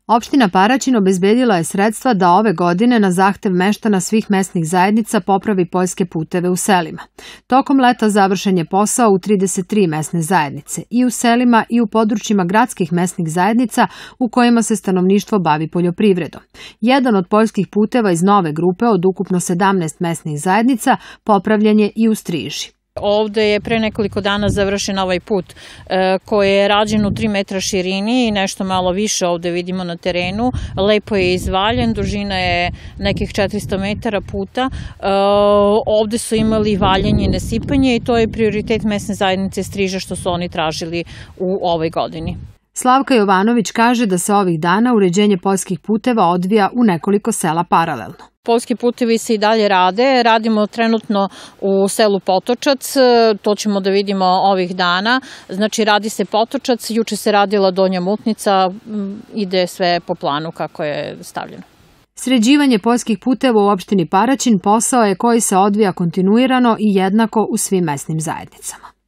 Opština Paraćin obezbedila je sredstva da ove godine na zahtev meštana svih mesnih zajednica popravi poljske puteve u selima. Tokom leta završen je posao u 33 mesne zajednice, i u selima i u područjima gradskih mesnih zajednica u kojima se stanovništvo bavi poljoprivredom. Jedan od poljskih puteva iz nove grupe od ukupno 17 mesnih zajednica popravljen je i u Striži. Ovde je pre nekoliko dana završen ovaj put koji je rađen u 3 metra širini i nešto malo više ovde vidimo na terenu. Lepo je izvaljen, dužina je nekih 400 metara puta. Ovde su imali valjenje i nasipanje i to je prioritet mesne zajednice Striža što su oni tražili u ovoj godini. Slavka Jovanović kaže da se ovih dana uređenje poljskih puteva odvija u nekoliko sela paralelno. Poljski putevi se i dalje rade. Radimo trenutno u selu Potočac, to ćemo da vidimo ovih dana. Znači radi se Potočac, juče se radila Donja Mutnica, ide sve po planu kako je stavljeno. Sređivanje poljskih puteva u opštini Paraćin posao je koji se odvija kontinuirano i jednako u svim mesnim zajednicama.